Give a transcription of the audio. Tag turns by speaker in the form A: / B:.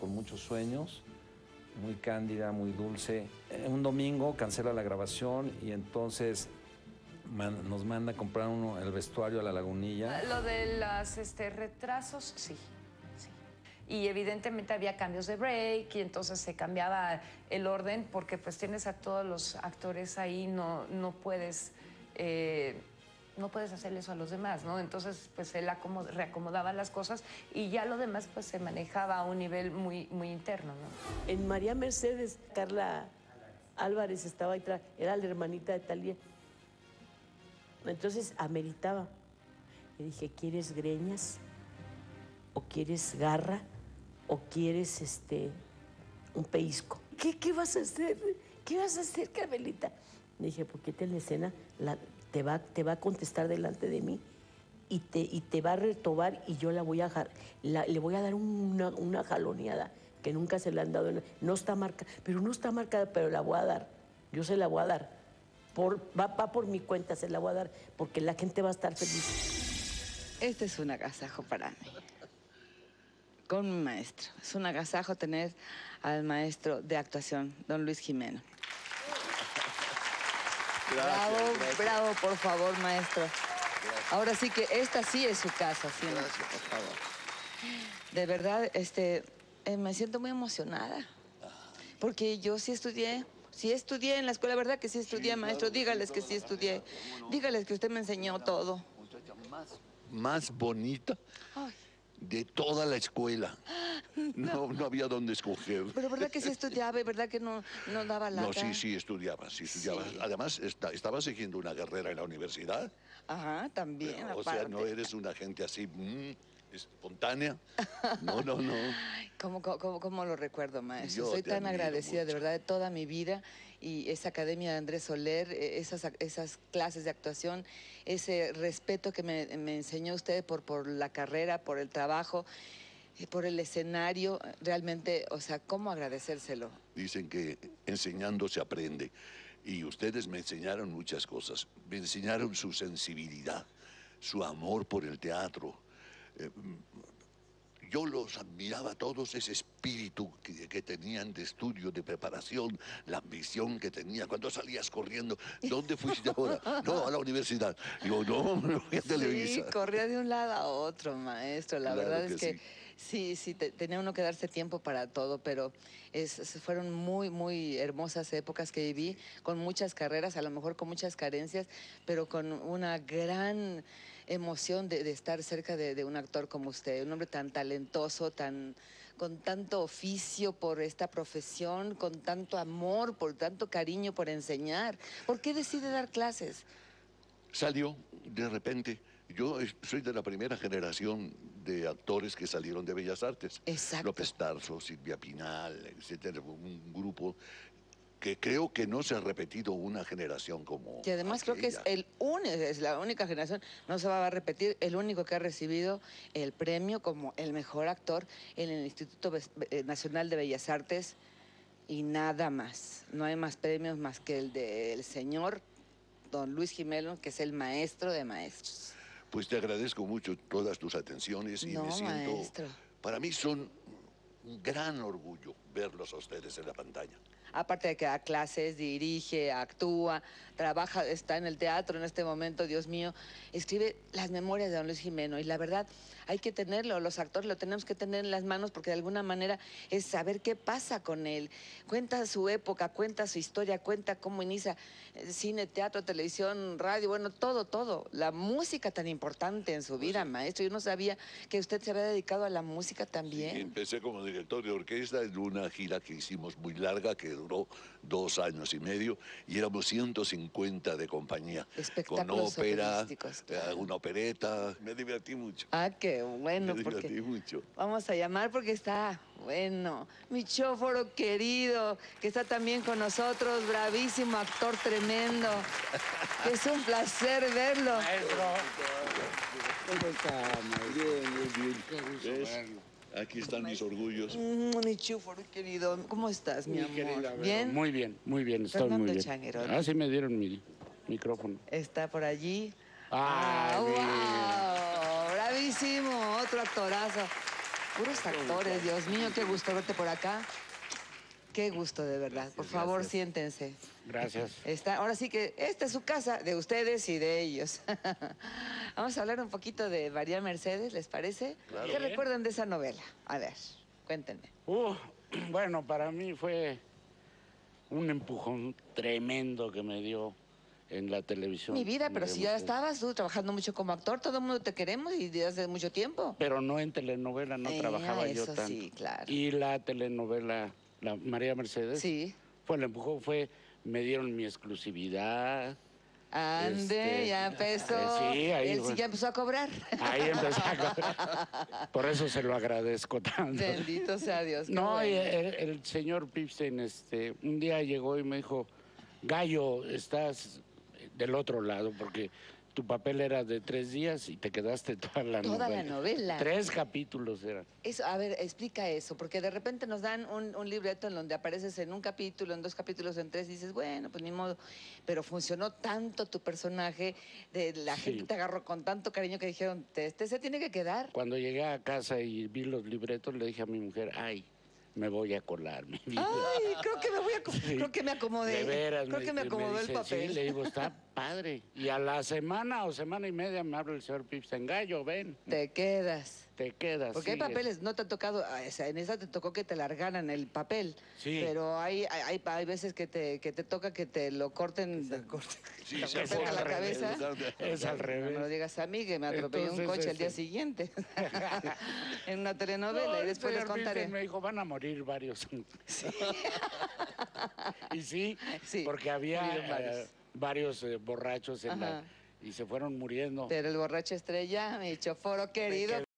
A: con muchos sueños, muy cándida, muy dulce. Un domingo cancela la grabación y entonces nos manda a comprar el vestuario a la Lagunilla.
B: Lo de los retrasos, sí. Y evidentemente había cambios de break y entonces se cambiaba el orden porque pues tienes a todos los actores ahí, no puedes hacerle eso a los demás, ¿no? Entonces pues él reacomodaba las cosas y ya lo demás pues se manejaba a un nivel muy, muy interno, ¿no?
C: En María Mercedes, Carla Álvarez estaba ahí, era la hermanita de Thalia. Entonces ameritaba. Le dije, ¿quieres greñas? ¿O quieres garra? ¿O quieres un pellizco? ¿Qué vas a hacer? ¿Qué vas a hacer, Carmelita? Le dije, porque en la escena te va a contestar delante de mí y te va a retobar y yo le voy a dar una jaloneada que nunca se le han dado. No está marcada, pero la voy a dar. Yo se la voy a dar. Va por mi cuenta, se la voy a dar, porque la gente va a estar feliz.
D: Este es un agasajo para mí. Con mi maestro. Es un agasajo tener al maestro de actuación, don Luis Jimeno. Gracias. Bravo, por favor, maestro. Gracias. Ahora sí que esta sí es su casa, sí, gracias, por favor. De verdad, me siento muy emocionada. Porque yo sí estudié en la escuela, ¿verdad que sí estudié, maestro? Dígales que sí estudié. Dígales que usted me enseñó todo.
E: Más bonita de toda la escuela. No había dónde escoger.
D: Pero ¿verdad que sí estudiaba y verdad que no daba lata?
E: No, sí estudiaba. Sí. Además, estaba siguiendo una carrera en la universidad.
D: Ajá, también,
E: pero,
D: aparte.
E: O sea, no eres una gente así espontánea. No.
D: ¿Cómo lo recuerdo, maestro?
E: Yo
D: soy tan agradecida,
E: mucho.
D: de verdad, de toda mi vida. Y esa academia de Andrés Soler, esas clases de actuación, ese respeto que me enseñó usted por la carrera, por el trabajo, por el escenario, realmente, o sea, ¿cómo agradecérselo?
E: Dicen que enseñando se aprende. Y ustedes me enseñaron muchas cosas. Me enseñaron su sensibilidad, su amor por el teatro. Yo los admiraba a todos, ese espíritu que tenían de estudio, de preparación, la ambición que tenía. Cuando salías corriendo, ¿dónde fuiste ahora? No, a la universidad. Digo, no, voy a Televisa.
D: Sí, corría de un lado a otro, maestro. La verdad es que sí, tenía uno que darse tiempo para todo, pero fueron muy, muy hermosas épocas que viví, con muchas carreras, a lo mejor con muchas carencias, pero con una gran emoción de estar cerca de un actor como usted, un hombre tan talentoso, con tanto oficio por esta profesión, con tanto amor, por tanto cariño por enseñar. ¿Por qué decide dar clases?
E: Salió de repente. Yo soy de la primera generación de actores que salieron de Bellas Artes.
D: Exacto.
E: López Tarso, Silvia Pinal, etcétera, un grupo que creo que no se ha repetido una generación como
D: y además
E: aquella.
D: Creo que es la única generación, no se va a repetir, el único que ha recibido el premio como el mejor actor en el Instituto Nacional de Bellas Artes y nada más. No hay más premios más que el del señor don Luis Jimeno, que es el maestro de maestros.
E: Pues te agradezco mucho todas tus atenciones y me siento...
D: Maestro.
E: Para mí son un gran orgullo verlos a ustedes en la pantalla.
D: Aparte de que da clases, dirige, actúa, trabaja, está en el teatro en este momento, Dios mío, escribe las memorias de don Luis Jimeno y la verdad hay que tenerlo, los actores lo tenemos que tener en las manos porque de alguna manera es saber qué pasa con él. Cuenta su época, cuenta su historia, cuenta cómo inicia cine, teatro, televisión, radio, bueno, todo. La música tan importante en su vida, maestro. Yo no sabía que usted se había dedicado a la música también.
E: Sí, empecé como director de orquesta en una gira que hicimos muy larga, que duró 2 años y medio, y éramos 150 de compañía. Con ópera, claro. Una opereta. Me divertí mucho.
D: Ah, qué bueno.
E: Me divertí mucho.
D: Vamos a llamar porque está, bueno, mi chóforo querido, que está también con nosotros, bravísimo, actor tremendo. Es un placer verlo.
F: Maestro.
E: ¿Cómo está? Bien.
F: Qué gusto verlo.
E: Aquí están mis orgullos.
D: Mi chóforo querido, ¿cómo estás, mi amor?
F: Querida,
D: ¿Bien?
F: Muy bien, estoy
D: Fernando
F: muy bien.
D: Changuerón.
F: Ah, sí me dieron mi micrófono.
D: Está por allí.
F: ¡Ay,
D: ¡Wow! Bravísimo, otro actorazo. Puros actores, Dios mío, qué gusto verte por acá. Qué gusto, de verdad. Por favor, siéntense.
F: Gracias.
D: Ahora sí que esta es su casa, de ustedes y de ellos. Vamos a hablar un poquito de María Mercedes, ¿les parece?
E: Claro.
D: ¿Qué recuerdan de esa novela? A ver, cuéntenme.
F: Bueno, para mí fue un empujón tremendo que me dio en la televisión.
D: Mi vida, pero si ya estabas tú trabajando mucho como actor, todo el mundo te queremos y desde hace mucho tiempo.
F: Pero no en telenovela, no trabajaba yo
D: eso
F: tanto.
D: Sí, claro.
F: Y la telenovela, la María Mercedes,
D: sí.
F: fue el empujón, me dieron mi exclusividad.
D: Ande, ya empezó.
F: Sí, ahí
D: Él sí ya empezó a cobrar.
F: Ahí empezó a cobrar. Por eso se lo agradezco tanto.
D: Bendito sea Dios.
F: No,
D: bueno.
F: y el señor Pipstein, un día llegó y me dijo, Gallo, estás del otro lado, porque tu papel era de 3 días y te quedaste toda la novela.
D: Toda la novela.
F: 3 capítulos eran.
D: Eso, a ver, explica eso, porque de repente nos dan un libreto en donde apareces en un capítulo, en 2 capítulos, en 3, y dices, bueno, pues ni modo. Pero funcionó tanto tu personaje, la gente te agarró con tanto cariño que dijeron, este se tiene que quedar.
F: Cuando llegué a casa y vi los libretos, le dije a mi mujer, ay, me voy a colar, mi vida.
D: Ay, creo que me acomodé.
F: De veras.
D: Creo que me acomodó el papel.
F: Sí, le digo, está padre. Y a la semana o semana y media me habla el señor Pipstein, Gallo, ven.
D: Te quedas.
F: Te quedas.
D: Porque hay papeles, no te ha tocado, o sea, en esa te tocó que te largaran el papel.
F: Sí.
D: Pero hay veces que te toca que te lo corten.
E: Sí,
D: te
E: se
D: corten
E: corta
D: la cabeza.
F: Es al revés.
D: No me lo digas a mí, que me atropelló un coche el día siguiente. En una telenovela, y después les contaré.
F: Me dijo, van a morir varios.
D: Sí.
F: Y sí,
D: Sí,
F: porque había
D: murieron
F: varios borrachos y se fueron muriendo.
D: Pero el borracho estrella, mi choforo querido,